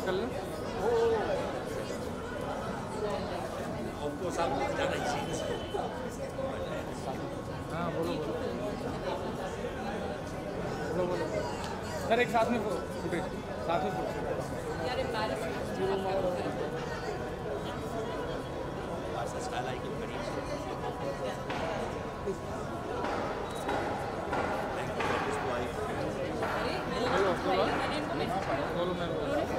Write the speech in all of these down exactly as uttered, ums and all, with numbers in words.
कर लें। आपको साथ में जाना ही चाहिए। हाँ बोलो बोलो बोलो बोलो सर, एक साथ में फुटेज साथ में फुटेज यार एम्बैरेसिंग स्टाइल आइकन करी बोलो मैं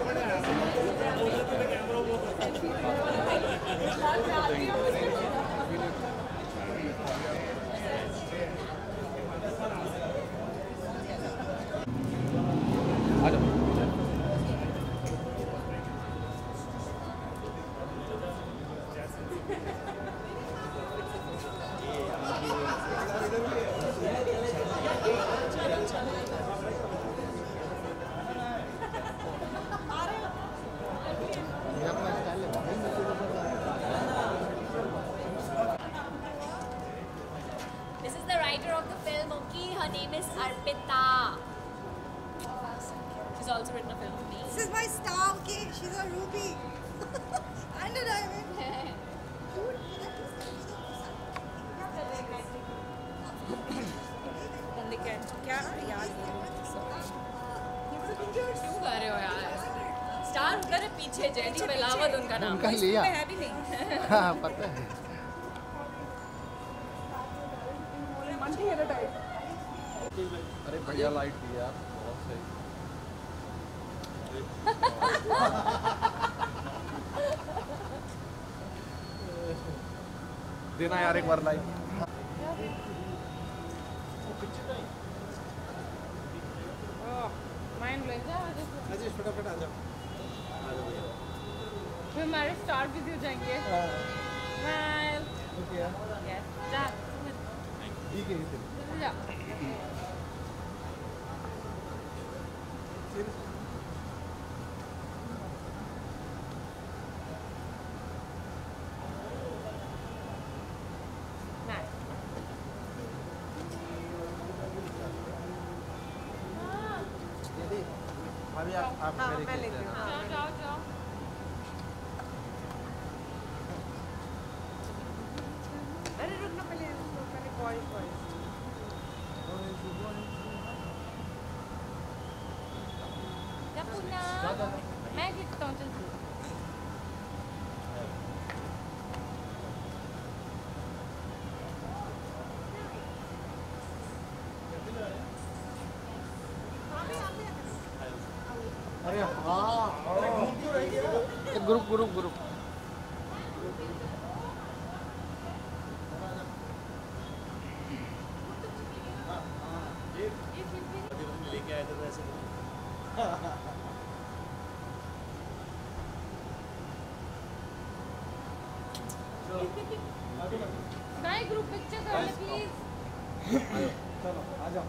आ जाओ। This is the writer of the film, okay? Her name is Arpita. She's also written a film for me. This is my star, okay? She's a ruby. And a diamond. क्या यार क्यों कर रहे हो यार? स्टार उनका है पीछे, जेनी बेलावत उनका नाम उनका लिया है भी नहीं। हाँ पता है। अरे बढ़िया लाइट दी यार, बहुत सही। देना यार एक बार लाइट। माइंड ब्लोइंग जा अजय फटाफट आ जाओ। फिर हमारे स्टार बिजी हो जाएंगे। स्माइल ओके यार यस जा ठीक है इधर जा अभी आप आप हाँ, मेरे मैं के लेती हूँ। जाओ जाओ जाओ अरे रुकना पहले पहले कॉल कॉल जा पुन्ना मैं खींचता हूँ चल अरे हाँ ग्रुप ग्रुप ग्रुप लेके आए थे वैसे गाइस ग्रुप पिक्चर कर ले प्लीज चलो आ जाओ।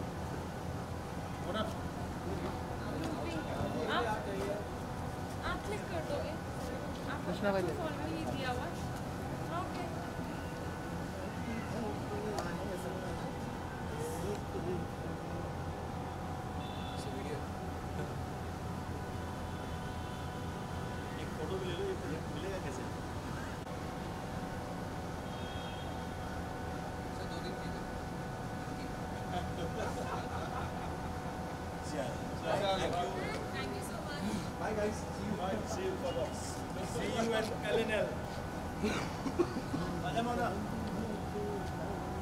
आप आप क्लिक कर दोगे आप कृष्णा भाई ले। ऑलरेडी दिया हुआ ओके एक फोटो भी ले लो, ये प्रोजेक्ट मिलेगा कैसे? Thank you so much. Bye guys. See you. Bye. See you for us. See you at L N L. Aja Mona.